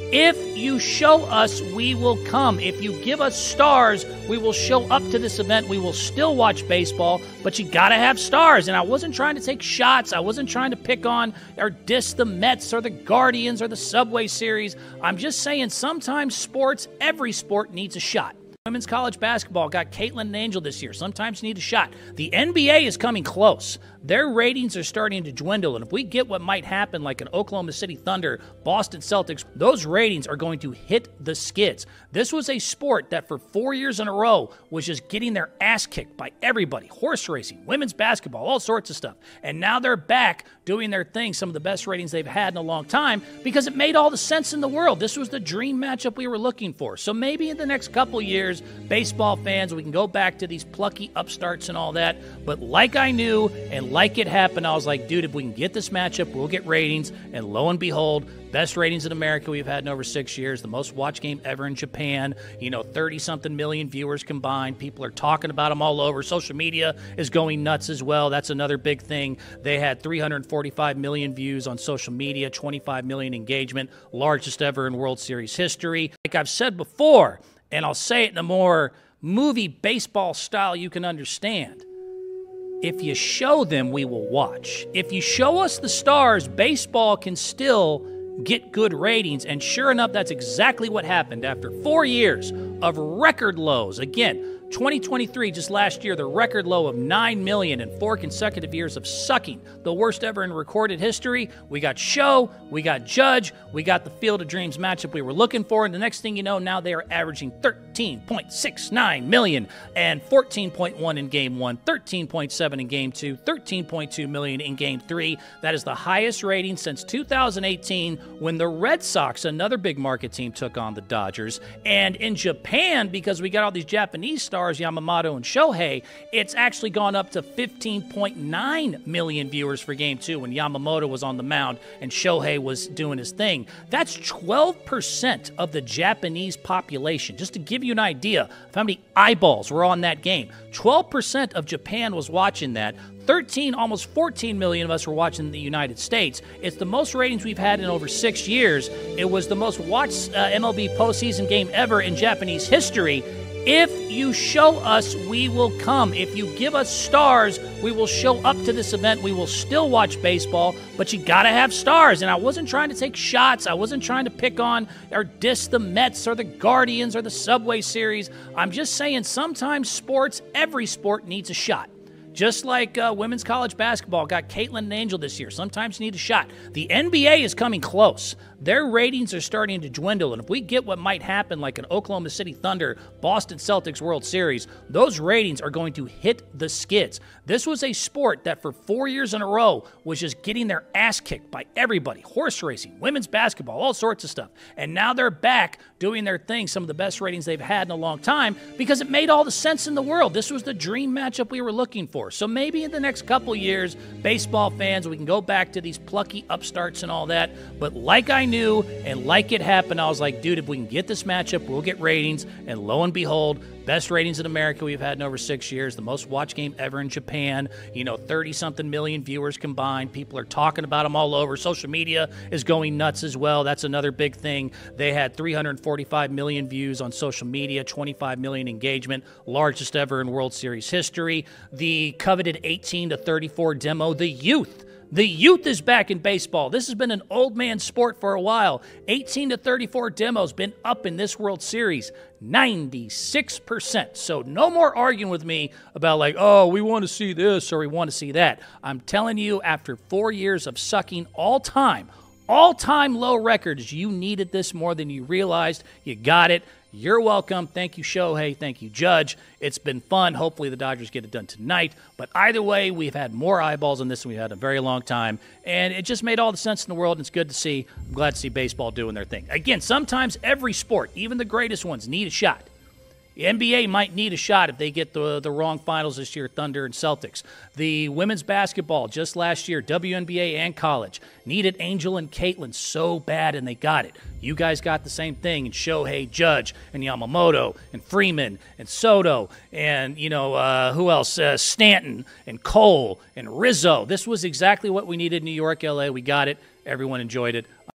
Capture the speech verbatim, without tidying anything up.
If you show us, we will come. If you give us stars, we will show up to this event. We will still watch baseball, but you got to have stars. And I wasn't trying to take shots. I wasn't trying to pick on or diss the Mets or the Guardians or the Subway Series. I'm just saying sometimes sports, every sport needs a shot. Women's college basketball got Caitlin and Angel this year. Sometimes you need a shot. The N B A is coming close. Their ratings are starting to dwindle, and if we get what might happen like an Oklahoma City Thunder, Boston Celtics, those ratings are going to hit the skids. This was a sport that for four years in a row was just getting their ass kicked by everybody. Horse racing, women's basketball, all sorts of stuff. And now they're back doing their thing, some of the best ratings they've had in a long time, because it made all the sense in the world. This was the dream matchup we were looking for. So maybe in the next couple years, baseball fans, we can go back to these plucky upstarts and all that. But like I knew and like it happened, I was like, dude, if we can get this matchup, we'll get ratings. And lo and behold, best ratings in America we've had in over six years, the most watched game ever in Japan, you know, thirty-something million viewers combined. People are talking about them all over. Social media is going nuts as well. That's another big thing. They had three hundred forty-five million views on social media, twenty-five million engagement, largest ever in World Series history. Like I've said before, and I'll say it in a more movie baseball style you can understand. If you show them, we will watch. If you show us the stars, baseball can still get good ratings. And sure enough, that's exactly what happened after four years of record lows. Again, twenty twenty-three, just last year, the record low of nine million and four consecutive years of sucking, the worst ever in recorded history. We got Show, we got Judge, we got the Field of Dreams matchup we were looking for, and the next thing you know, now they are averaging thirteen point six nine million and fourteen point one in game one, thirteen point seven in game two, thirteen point two million in game three. That is the highest rating since two thousand eighteen when the Red Sox, another big market team, took on the Dodgers. And in Japan, because we got all these Japanese stars, Yamamoto and Shohei, it's actually gone up to fifteen point nine million viewers for game two when Yamamoto was on the mound and Shohei was doing his thing. That's twelve percent of the Japanese population. Just to give you an idea of how many eyeballs were on that game. twelve percent of Japan was watching that. thirteen, almost fourteen million of us were watching the United States. It's the most ratings we've had in over six years. It was the most watched uh, M L B postseason game ever in Japanese history. If you show us, we will come. If you give us stars, we will show up to this event. We will still watch baseball, but you got to have stars. And I wasn't trying to take shots. I wasn't trying to pick on or diss the Mets or the Guardians or the Subway Series. I'm just saying sometimes sports, every sport needs a shot. Just like uh, women's college basketball got Caitlin and Angel this year. Sometimes you need a shot. The N B A is coming close. Their ratings are starting to dwindle, and if we get what might happen like an Oklahoma City Thunder, Boston Celtics World Series, those ratings are going to hit the skids. This was a sport that for four years in a row was just getting their ass kicked by everybody. Horse racing, women's basketball, all sorts of stuff. And now they're back doing their thing, some of the best ratings they've had in a long time, because it made all the sense in the world. This was the dream matchup we were looking for. So maybe in the next couple years, baseball fans, we can go back to these plucky upstarts and all that. But like I knew and like it happened, I was like, dude, if we can get this matchup, we'll get ratings. And lo and behold, best ratings in America we've had in over six years, the most watched game ever in Japan, you know, thirty-something million viewers combined. People are talking about them all over. Social media is going nuts as well. That's another big thing. They had three hundred forty-five million views on social media, twenty-five million engagement, largest ever in World Series history. The coveted eighteen to thirty-four demo, the youth. The youth is back in baseball. This has been an old man sport for a while. eighteen to thirty-four demos been up in this World Series, ninety-six percent. So no more arguing with me about like, oh, we want to see this or we want to see that. I'm telling you, after four years of sucking all time, all-time low records, you needed this more than you realized. You got it. You're welcome. Thank you, Shohei. Thank you, Judge. It's been fun. Hopefully the Dodgers get it done tonight. But either way, we've had more eyeballs on this than we've had in a very long time. And it just made all the sense in the world, and it's good to see. I'm glad to see baseball doing their thing. Again, sometimes every sport, even the greatest ones, need a shot. The N B A might need a shot if they get the, the wrong finals this year, Thunder and Celtics. The women's basketball just last year, W N B A and college, needed Angel and Caitlin so bad, and they got it. You guys got the same thing in Shohei, Judge, and Yamamoto, and Freeman, and Soto, and, you know, uh, who else? Uh, Stanton, and Cole, and Rizzo. This was exactly what we needed in New York, L A. We got it. Everyone enjoyed it.